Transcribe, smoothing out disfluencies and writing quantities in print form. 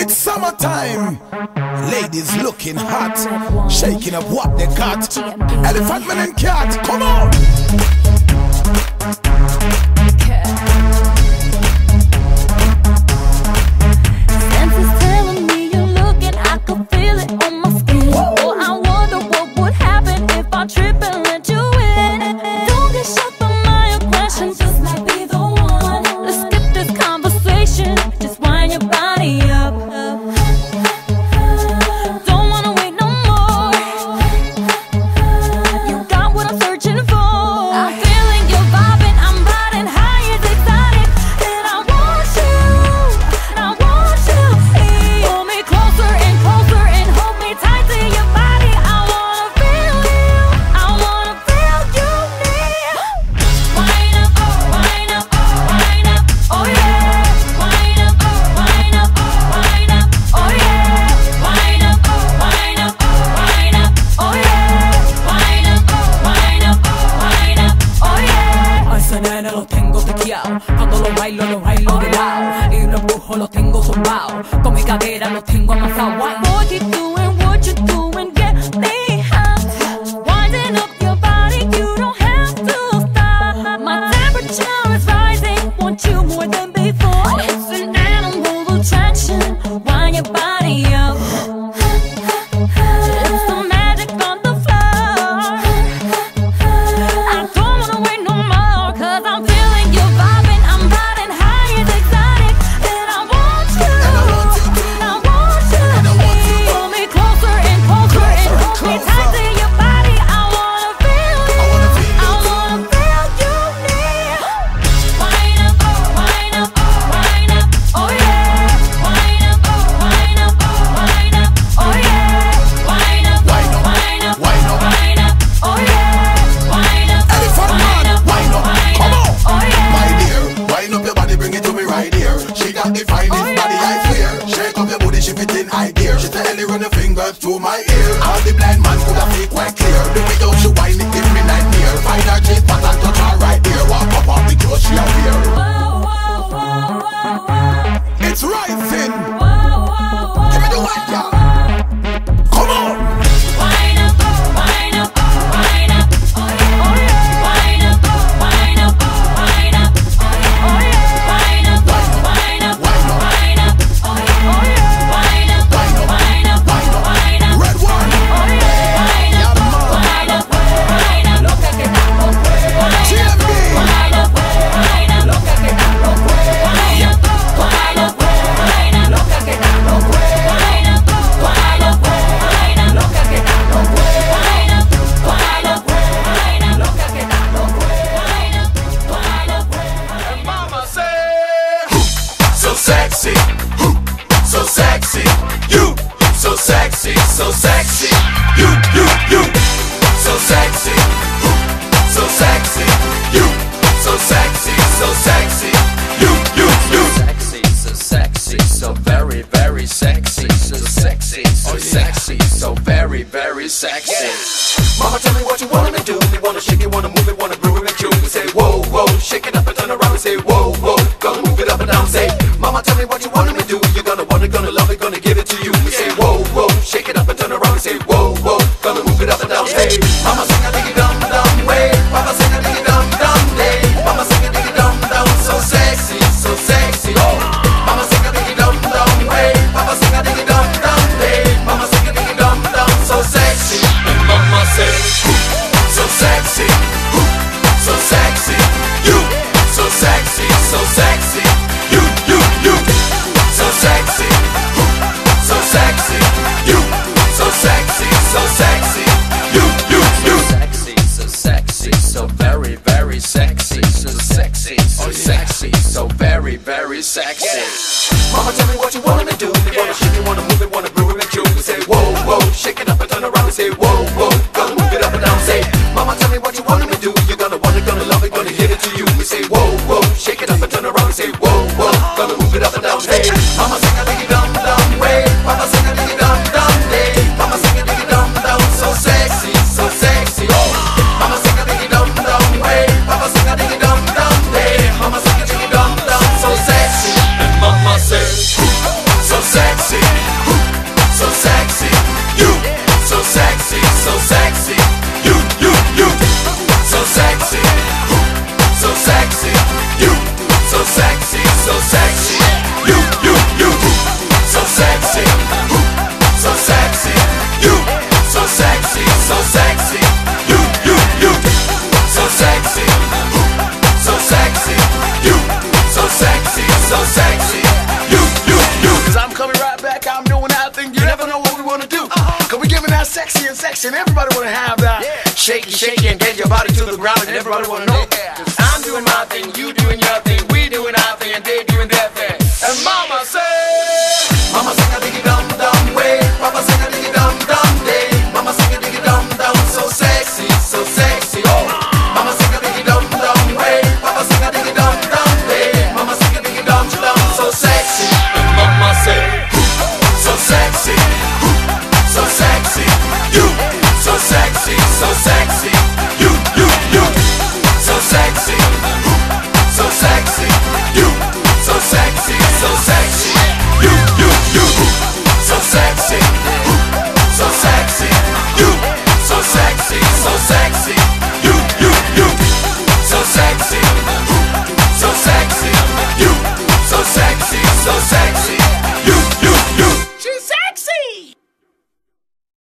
It's summertime. Ladies looking hot, shaking up what they got. Elephant man and cat, come on. Senses telling me you're looking, I could feel it on my skin. Oh, I wonder what would happen if I trip and let you in. Don't get shocked by my aggression, just might be the one. Let's skip this conversation, just wind your body up. Don't wanna wait no more. You got what I'm searching for. I'm feeling you vibing, I'm riding high, it's exotic, and I want you. I want you. Pull me closer and closer and hold me tight to your body. I wanna feel you. I wanna feel you near. Wind up, wind up, wind up, oh yeah. Wind up, wind up, wind up, oh yeah. Wind up, wind up, wind up, oh yeah. Wind up, wind up, wind up, oh yeah. A ese nene lo tengo tequeado. Cuando lo bailo de lado. Y los brujos los tengo zumbados. Con mi cadera los tengo amasados. Boy, keep doing what you're doing, get me hot. Winding up your body, you don't have to stop. My temperature is rising, want you more than before. It's an animal attraction, wind your body up. It's the magic on the floor. I don't wanna wait no more, cause I'm feeling you vibing, I'm riding high, it's exotic, and I want you. I want you. Pull me closer and closer and hold me tight to your body. I wanna feel you. I wanna feel you near. Wind up, wind up, wind up, oh yeah. Wind up, wind up, wind up, oh yeah. Wind up, wind up, wind up, oh yeah. Wind up, Elephant man, wind up, come on. oh yeah. My dear, wind up your body, bring it to me right here. She got the finest body, I swear. Shake up your booty, she fit in high gear. She tell run your fingers to my ear. All the blind man could have feel quite clear. The way how she whine it give me nightmare. Find her cheek spot and touch her right here. Walk up on the clothes she appear. It's rising. Give me the white, yeah. Come on. Wind up, wind up, wind up, oh yeah. Wind up, wind up, wind up, oh yeah. Wind up, wind up, wind up, oh yeah. Wind up, wind up, wind up, Red one. oh yeah. Wind up, wind up, wind up, loca que está loco. TMB. Wind up, wind up, loca que está loco. Wind up, wind up, wind up, loca que está loco. Wind up, wind up, wind up, loca que está loco. Wind up, wind up, wind up, loca que está loco. Wind up, wind up, wind up. Mama say, so sexy, so sexy, you, so sexy, so sexy, you, so sexy, so sexy, you, so sexy, so sexy, you. Sexy, so sexy, so very, very sexy, so sexy, so sexy, so very, very sexy. Mama, tell me what you wanna do. You wanna shake it, wanna move it, wanna groove it, you. We say whoa, whoa, shake it up and turn around. We say whoa, whoa, gonna move it up and down. Say, Mama, tell me what you wanna do. You're gonna want it, gonna love it, gonna give it to you. We say whoa, whoa, shake it up and turn around. We say whoa, whoa, gonna move it up and down. Hey, Mama, sing a diggy dum dum way. Mama, sing a diggy dum dum day. Mama, sing a diggy dum dum. So sexy, so sexy. Oh, Mama, sing a diggy dum dum way. Mama, sing a diggy dum dum day. Mama, sing a diggy dum dum. So sexy, and Mama say, so sexy, so sexy, you, so sexy, so sexy, so sexy. You, so sexy, so sexy. You, so sexy, so sexy. You, so sexy, so sexy. You, so sexy, so sexy. You, so sexy, so sexy. You, so sexy, so sexy. You, so sexy, so sexy. You. Cause I'm coming right back, I'm doing that thing. You never know what we wanna do. Cause we giving that sexy and sexy, and everybody wanna have that. Shaky, and get your body to the ground, and everybody wanna know. Cause I'm doing my thing, you doing your thing, we doing our thing, and they doing their thing. And mama